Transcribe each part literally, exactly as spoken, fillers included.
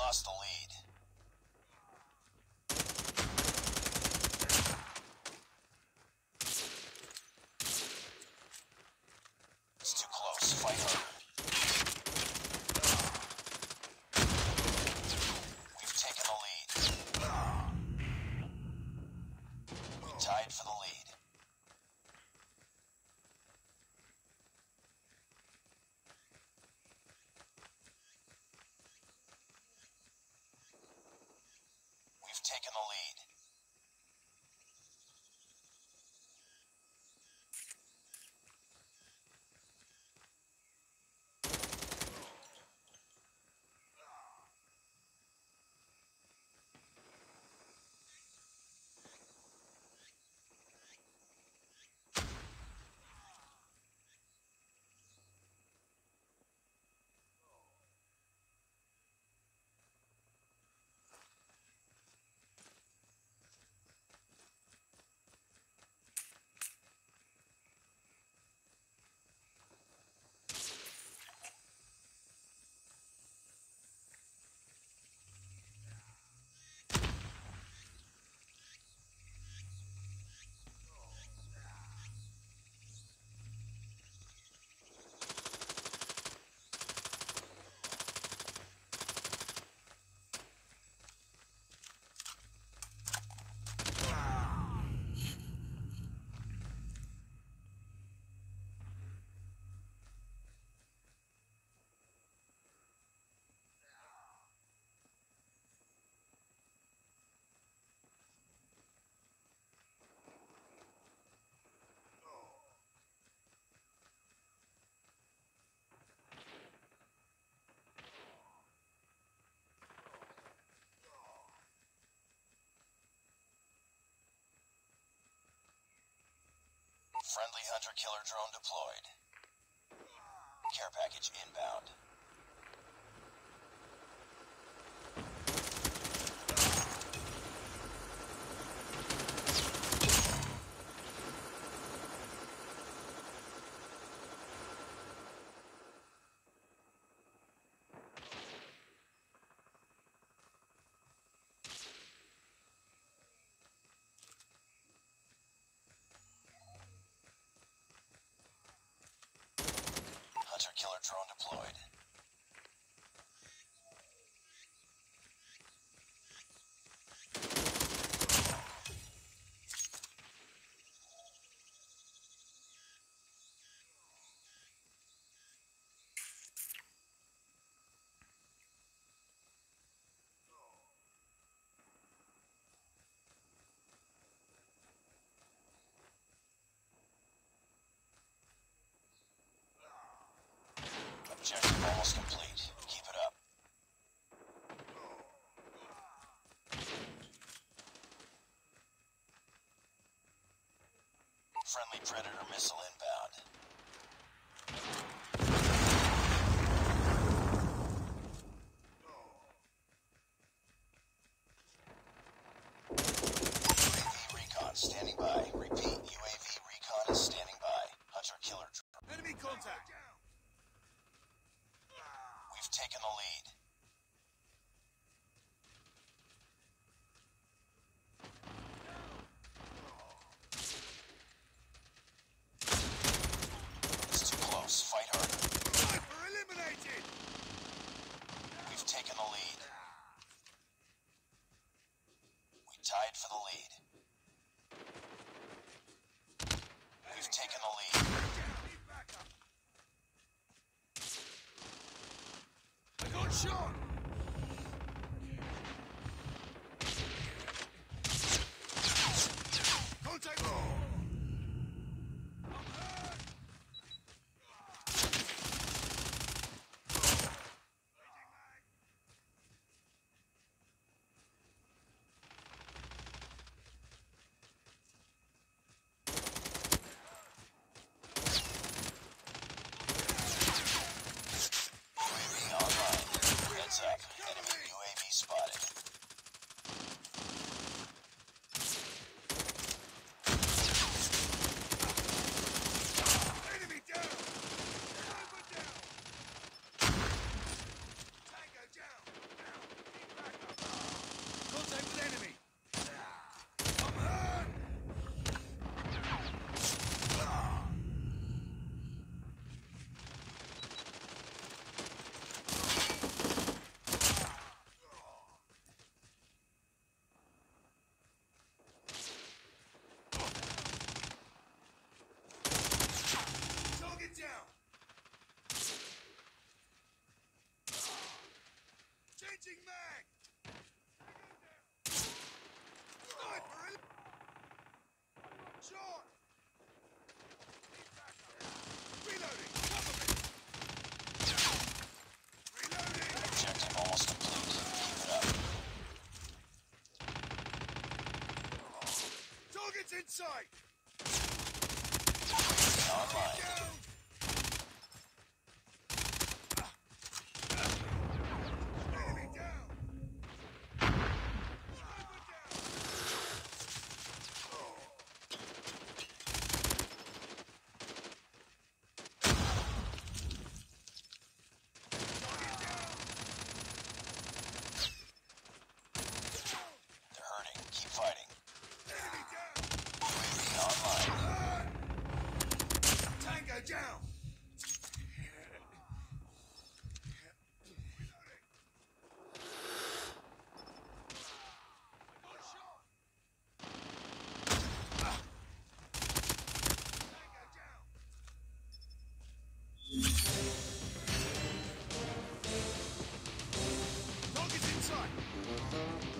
lost the lead. It's too close. Fight harder. We've taken the lead. We tied for the lead. We've taken the lead. Friendly hunter-killer drone deployed. Care package inbound. Hunter-killer drone deployed. Objective almost complete. Keep it up. Friendly Predator missile inbound. U A V recon standing by. Repeat, U A V recon is standing by. Hunter-killer drone. Enemy contact! We've taken the lead. It's too close. Fight harder. Sniper eliminated! We've taken the lead. We tied for the lead. We've taken the lead. Need backup! I got shot! Contact! I'm hurt! Waiting mag! U A V online. Heads up. Changing mag! Sniper! el- Shot! Need backup. Reloading! Cover me! Reloading! Objective almost complete. Keep it up. Target's in sight! Online. Down! Enemy down! Sniper down! Target down! They're hurting. Keep fighting. Enemy down! U A V online. Tango down! I got shot! Tango down! Target's in sight!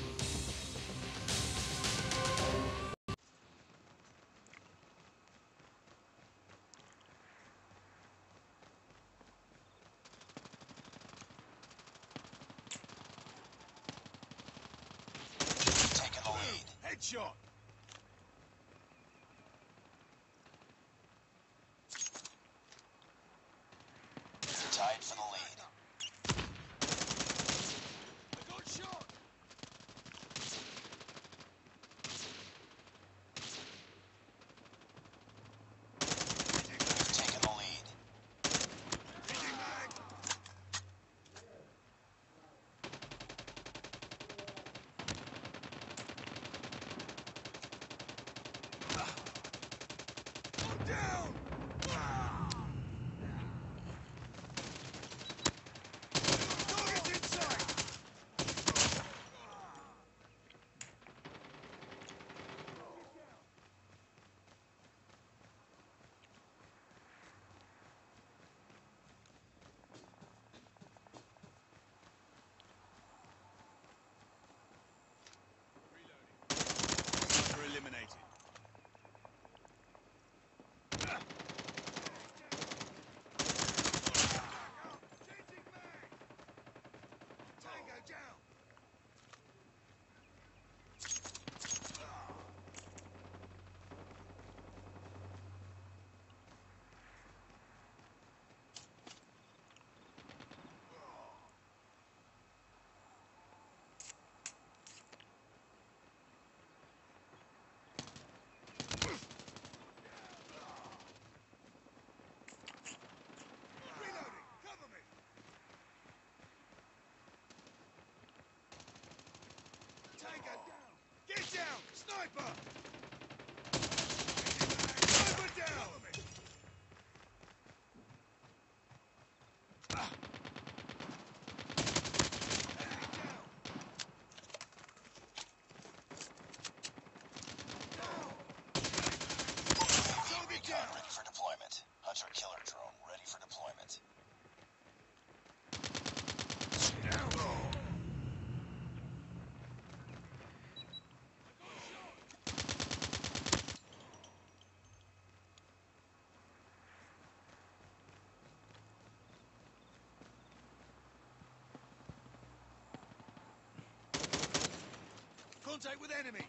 Taking the lead. Headshot! Tied for the lead. I got shot! We've taken the lead. Changing mag! I'm down! Target's in sight! Sniper eliminated. Changing mag! Tango down! Reloading! Cover me! Tango down! Get down! Sniper! Sniper down! Cover me! Ah. Enemy down! Down! U A V Target recon down! ready for deployment. Hunter killer drone ready for deployment. Down! Contact with enemy!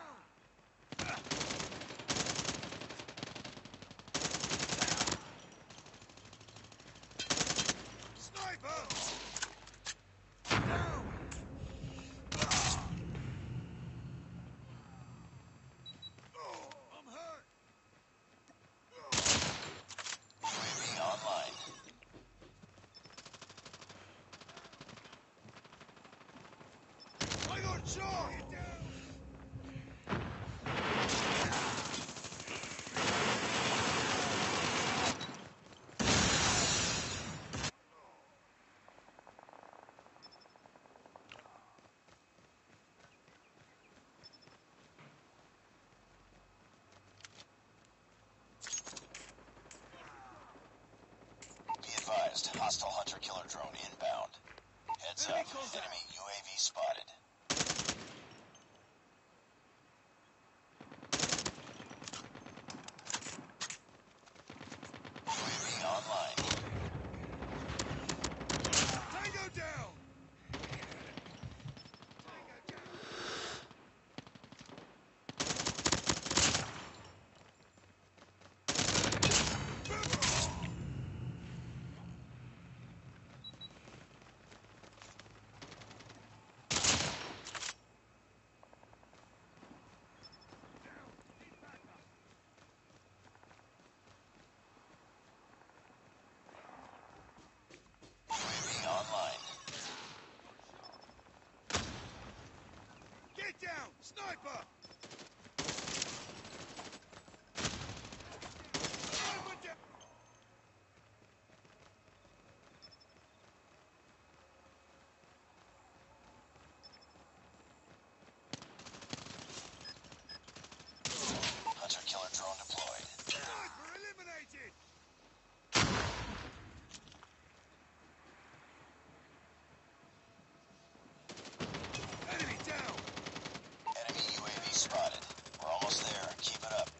Sniper! Down! Oh, I'm hurt! U A V online. I got shot! Down! Be advised, hostile hunter killer drone inbound. Heads Heads up. Enemy U A V spotted. U A V online. Tango down! Tango down! U A V online. Get down! Sniper! Sniper down! Hunter killer drone deployed. Sniper eliminated! Enemy down! Enemy U A V spotted. We're almost there. Keep it up.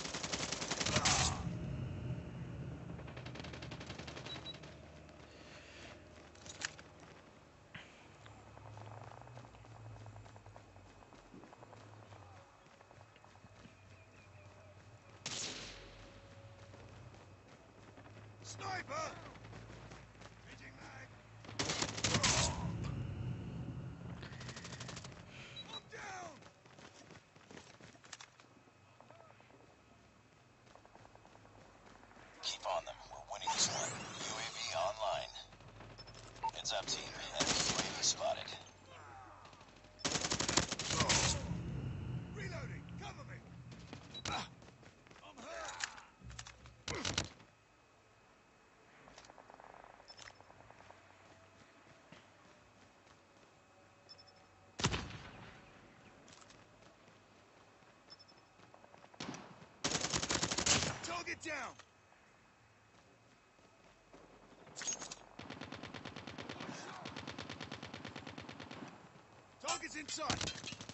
Sniper! Changing mag! I'm down! Keep on them. We're winning this one. U A V online. Heads up, team. Enemy U A V spotted. Reloading! Cover me! Ah, I'm hurt! Target down! Target's in sight!